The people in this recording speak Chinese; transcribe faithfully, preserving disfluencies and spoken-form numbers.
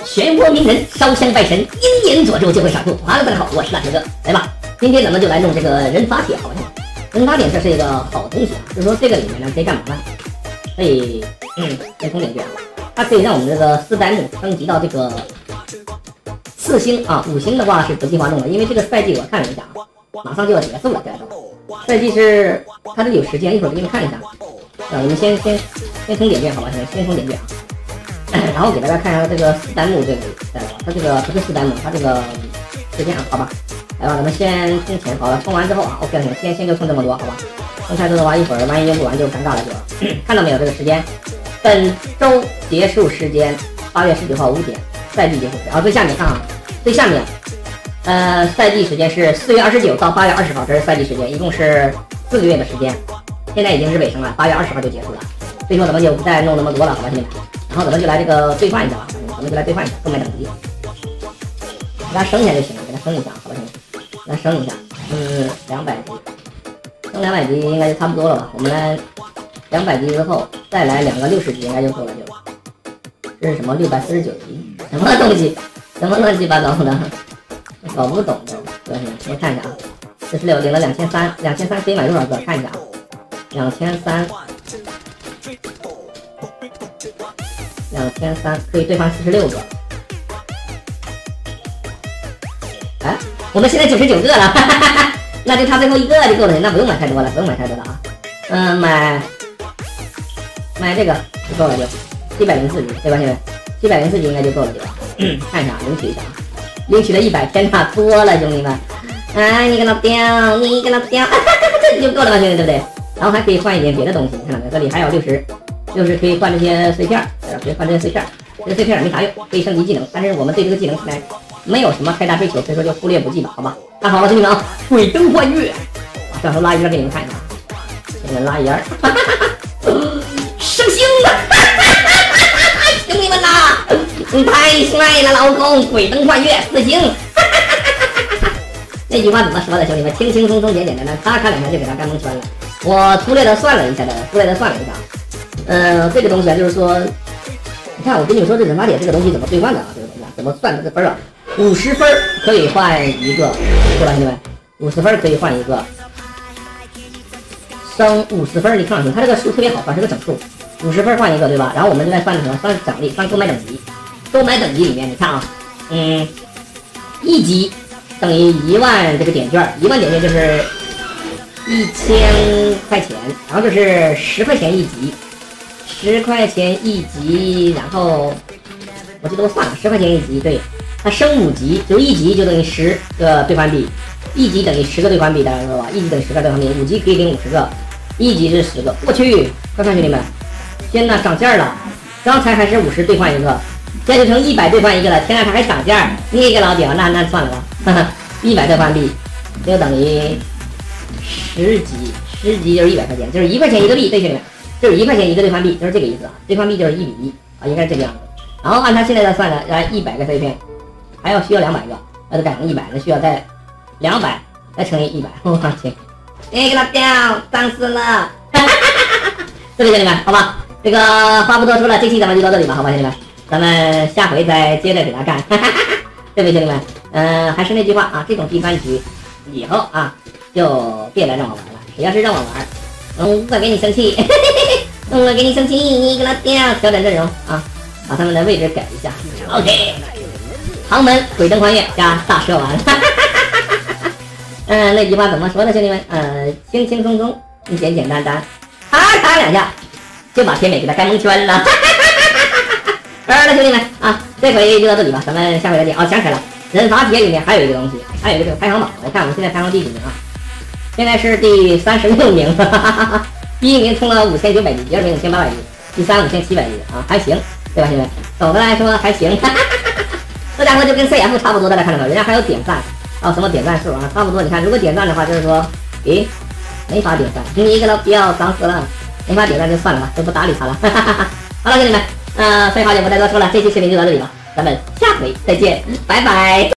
漩涡鸣人，烧香拜神，鹰眼佐助就会闪酷。哈喽，大家好，我是大铁哥，来吧，今天咱们就来弄这个人发帖，好吧？人发帖这是一个好东西啊，就是说这个里面呢可以干嘛呢？可以，嗯，先充点券，它可以让我们这个四代目升级到这个四星啊，五星的话是不计划弄的，因为这个赛季我看了一下啊，马上就要结束了，这都赛季是它这里有时间，一会儿给你们看一下。啊，你们先先先充点券，好吧？先充点券啊。然后给大家看一下这个四代目这个代吧，它这个不是四代目，它这个时间啊，好吧？来吧，咱们先充钱，好了，充完之后啊 ，OK 了，先先就充这么多，好吧？充太多的话，一会儿万一用不完就尴尬了，就看到没有这个时间？本周结束时间八月十九号五点，赛季结束。然后最下面看啊，最下面，呃，赛季时间是四月二十九到八月二十号，这是赛季时间，一共是四个月的时间。现在已经是尾声了，八月二十号就结束了。所以说咱们就不再弄那么多了，好吧，兄弟们？然后咱们就来这个兑换一下吧，咱们就来兑换一下购买等级，给它升一下就行了，给它升一下，好吧，兄弟，给它升一下，嗯，两百级，升两百级应该就差不多了吧？我们来两百级之后再来两个六十级应该就够了，就这是什么六百四十九级，什么东西，什么乱七八糟的，搞不懂的，对，我看一下啊，四十六领了两千三，两千三可以买多少个？看一下啊，两千三。两千三可以兑换四十六个，哎，我们现在九十九个了，哈哈哈哈，那就差最后一个就够了，那不用买太多了，不用买太多了啊。嗯，买买这个就够了，就七百零四级，对吧？现在七百零四级应该就够了，对吧？嗯，看一下，领取一下啊，领取了一百，天哪，多了，兄弟们！哎，你个老屌，你个老屌，哈哈哈，这就够了吧，兄弟，对不对？然后还可以换一点别的东西，你看到没有？这里还有六十。就是可以换这些碎片，可以换这些碎片，这个碎片没啥用，可以升级技能，但是我们对这个技能现在没有什么太大追求，所以说就忽略不计吧，好吧？看好了，兄弟们啊，鬼灯幻月，啊，到时候拉一儿给你们看一下，给你们拉一儿，升星了，兄弟们呐，你太帅了，老公，鬼灯幻月四星，那句话怎么说的，兄弟们？轻轻松松、简简单单，咔咔两下就给他干蒙圈了。我粗略的算了一下的，粗略的算了一下。呃，这个东西啊，就是说，你看我跟你们说这人发帖这个东西怎么兑换的啊？这个东西啊，怎么算这个分啊？五十分可以换一个，对吧，兄弟们？五十分可以换一个，升五十分，你看看，它这个数特别好算，是个整数，五十分换一个，对吧？然后我们就来算什么？算奖励，算购买等级。购买等级里面，你看啊，嗯，一级等于一万这个点券，一万点券就是一千块钱，然后就是十块钱一级。十块钱一级，然后我记得我算了，十块钱一级，对，它升五级，就一级就等于十个兑换币，一级等于十个兑换币，大家知道吧？一级等于十个兑换币，五级可以领五十个，一级是十个。我去，快看兄弟们，天哪，涨价了！刚才还是五十兑换一个，现在就成一百兑换一个了。天哪，它还涨价！你个老屌，那那算了吧，哈哈，一百兑换币就等于十级，十级就是一百块钱，就是一块钱一个币，对兄弟们。就是一块钱一个兑换币，就是这个意思啊。兑换币就是一比一啊，应该是这个样子。然后按他现在的算呢，来一百个碎片，还要需要两百个，那就改成一百，那需要再两百再乘以一百。我去，那个老屌，脏死了！对不对，兄弟们？好吧，这个话不多说了，这期咱们就到这里吧，好吧，兄弟们，咱们下回再接着给他干，对不对，兄弟们？嗯、呃，还是那句话啊，这种闭关局以后啊，就别来让我玩了，谁要是让我玩。嗯，我给你生气，嗯，我给你生气，你给他掉，调整阵容啊，把他们的位置改一下。OK， 唐门鬼灯幻月加大蛇丸，嗯、呃，那句话怎么说呢，兄弟们？呃，轻轻松松，简简单单，咔嚓两下就把天美给他开蒙圈了。好了，兄弟们啊，这回就到这里吧，咱们下回再见。哦，想起来了，人发帖里面还有一个东西，还有一个排行榜，我看我们现在排行第几名啊？现在是第三十六名，哈哈哈哈，第一名充了五千九百级，第二名五千八百级，第三五千七百级啊，还行，对吧，兄弟们？总的来说还行，哈哈哈哈，这家伙就跟 C F 差不多，大家看到没有？人家还有点赞，还有什么点赞数啊，差不多。你看，如果点赞的话，就是说，诶，没法点赞，你一个老屌，脏死了，没法点赞就算了吧，就不搭理他了，哈哈哈哈。好了，兄弟们，呃，废话就不再多说了，这期视频就到这里了，咱们下回再见，拜拜。